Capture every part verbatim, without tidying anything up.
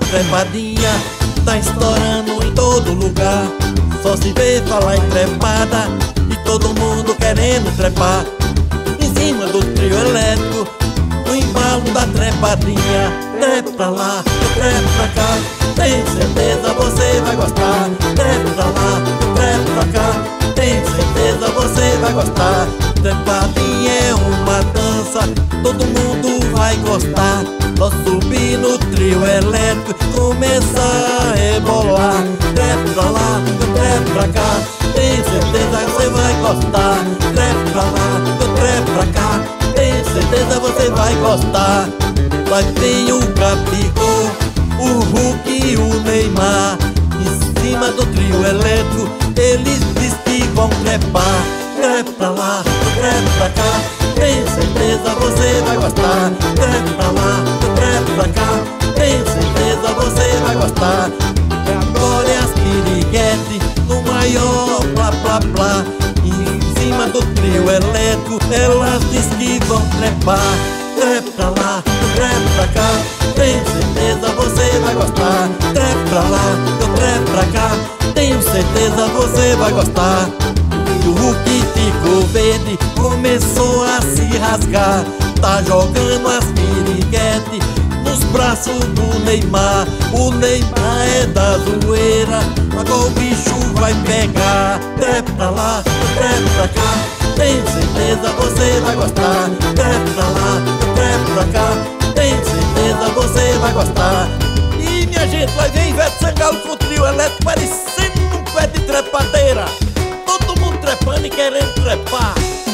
trepadinha tá estourando em todo lugar. Só se vê falar em trepada e todo mundo querendo trepar em cima do trio elétrico, no embalo da trepadinha. Trepa pra lá, trepa pra cá, tem certeza você vai gostar. Trepa pra lá, trepa pra cá, tem certeza você vai gostar. Trepadinha é uma dança, todo mundo vai gostar. Só subir no trio elétrico e começar a rebolar. Trepa pra lá, trepa pra cá, tem certeza que você vai gostar. Trepa pra lá, trepa pra cá, tem certeza você vai gostar. Vai vir o Gabigol, o Hulk e o Neymar em cima do trio elétrico, eles dizem que vão trepar. Trepa pra lá, trepa pra cá, tem certeza você vai gostar. Trepa pra lá, trepa pra cá, tem certeza você vai gostar. Agora é as piriguete no maior blá blá blá, em cima do trio elétrico, elas dizem que vão trepar. Trepa pra lá, trepa pra cá, tem certeza você vai gostar. Trepa pra lá, trepa pra cá, tenho certeza você vai gostar. E o Hulk ficou verde, começou a se rasgar, tá jogando as piriguete nos braços do Neymar. O Neymar é da zoeira, agora o bicho vai pegar. Trepa pra lá, trepa pra cá, tem certeza você vai gostar. Trepa pra lá, trepa pra cá, tem certeza você vai gostar. E minha gente, vai ver Ivete Sangalo com o trio elétrico parecendo um pé de trepadeira, todo mundo trepando e querendo trepar.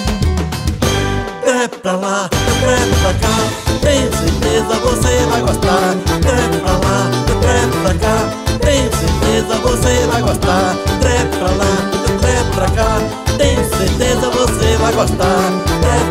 Trepa pra lá, trepa pra cá, tem certeza você vai gostar. Trepa pra lá, trepa pra cá, tem certeza você vai gostar. Trepa pra lá, trepa pra cá, tem certeza você vai gostar.